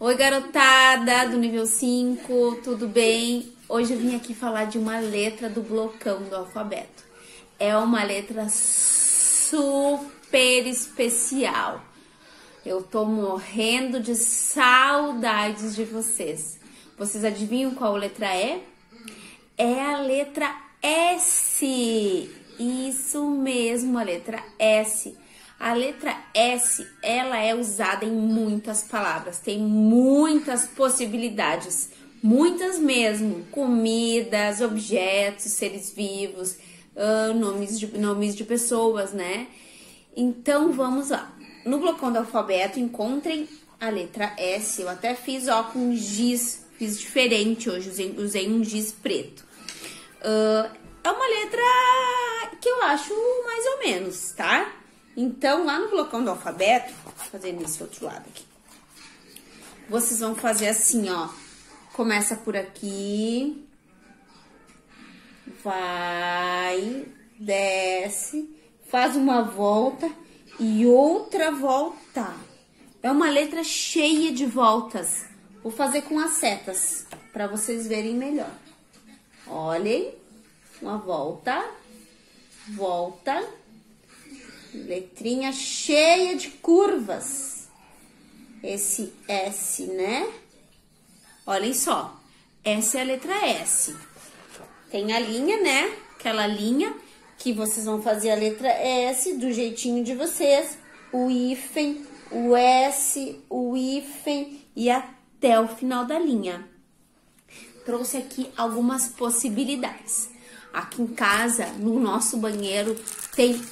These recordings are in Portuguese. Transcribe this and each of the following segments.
Oi, garotada do nível 5, tudo bem? Hoje eu vim aqui falar de uma letra do blocão do alfabeto. É uma letra super especial. Eu tô morrendo de saudades de vocês. Vocês adivinham qual letra é? É a letra S. Isso mesmo, a letra S. A letra S, ela é usada em muitas palavras, tem muitas possibilidades, muitas mesmo, comidas, objetos, seres vivos, nomes de pessoas, né? Então, vamos lá. No blocão do alfabeto, encontrem a letra S, eu até fiz com giz, fiz diferente hoje, usei um giz preto. É uma letra que eu acho mais ou menos, tá? Então, lá no blocão do alfabeto, vou fazer nesse outro lado aqui. Vocês vão fazer assim, ó. Começa por aqui. Vai, desce, faz uma volta e outra volta. É uma letra cheia de voltas. Vou fazer com as setas, para vocês verem melhor. Olhem, uma volta, volta. Letrinha cheia de curvas. Esse S, né? Olhem só. Essa é a letra S. Tem a linha, né? Aquela linha que vocês vão fazer a letra S do jeitinho de vocês. O hífen, o S, o hífen e até o final da linha. Trouxe aqui algumas possibilidades. Aqui em casa, no nosso banheiro, tem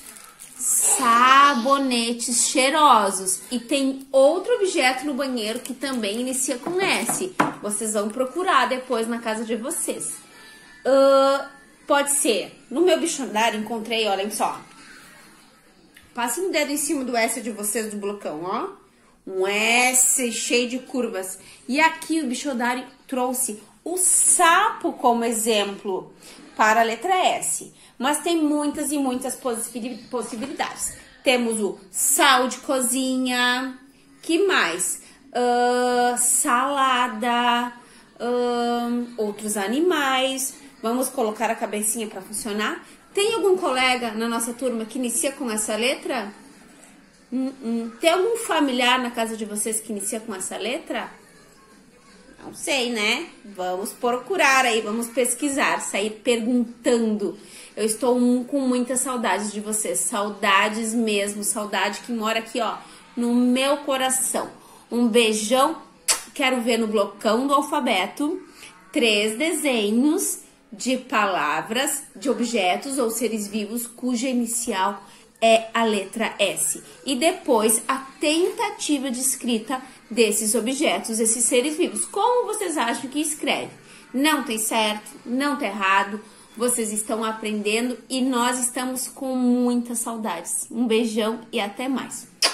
sabonetes cheirosos e tem outro objeto no banheiro que também inicia com S. Vocês vão procurar depois na casa de vocês. Pode ser, no meu Bictionário encontrei, olhem só. Passem o dedo em cima do S de vocês do blocão, ó. Um S cheio de curvas. E aqui o Bictionário trouxe o sapo como exemplo para a letra S. Mas tem muitas e muitas possibilidades. Temos o sal de cozinha, que mais? Salada, outros animais. Vamos colocar a cabecinha para funcionar. Tem algum colega na nossa turma que inicia com essa letra? Tem algum familiar na casa de vocês que inicia com essa letra? Não sei, né? Vamos procurar aí, vamos pesquisar, sair perguntando. Eu estou com muitas saudades de vocês, saudades mesmo, saudade que mora aqui, ó, no meu coração. Um beijão, quero ver no blocão do alfabeto 3 desenhos de palavras, de objetos ou seres vivos cuja inicial é a letra S. E depois a tentativa de escrita desses objetos, esses seres vivos. Como vocês acham que escreve? Não tem certo, não tem errado. Vocês estão aprendendo e nós estamos com muitas saudades. Um beijão e até mais.